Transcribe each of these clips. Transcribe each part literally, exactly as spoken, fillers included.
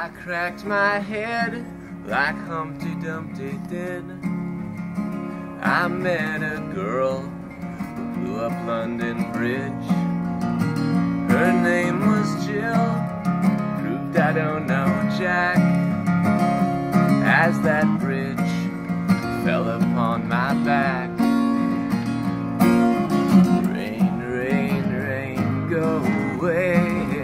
I cracked my head like Humpty Dumpty did. I met a girl who blew up London Bridge. Her name was Jill, proved I don't know Jack, as that bridge fell upon my back. Rain, rain, rain, go away.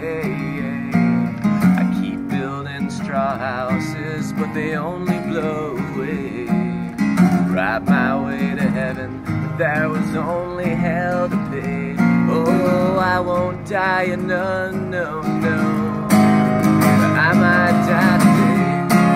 I keep building straw houses, but they only blow away. Ride my way to heaven, but there was only hell to pay. Oh, I won't die a nun, no, no, but I might die today.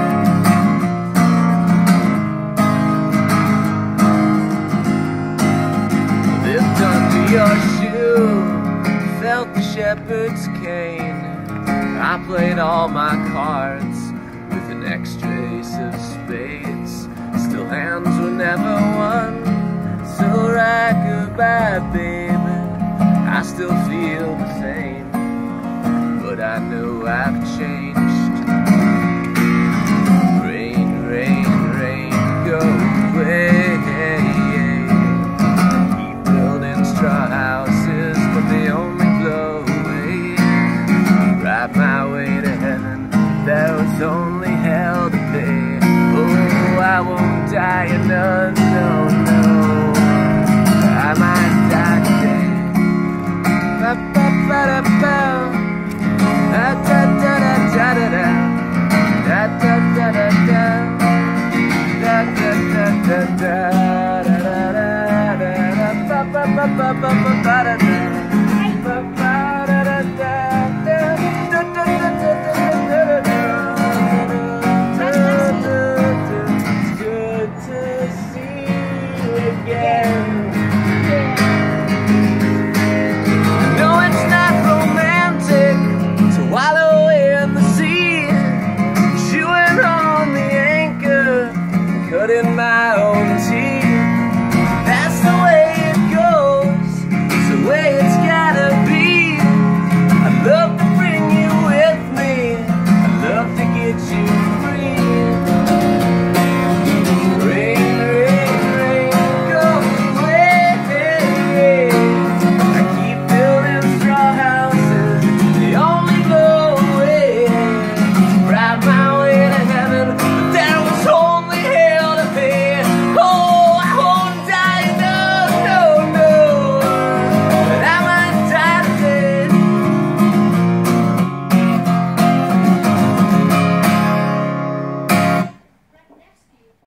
Lived under your shoe, felt the shepherd's cane. I played all my cards with an extra ace of spades. Still hands were never won, so right goodbye, baby. I still feel the same, but I know I've changed.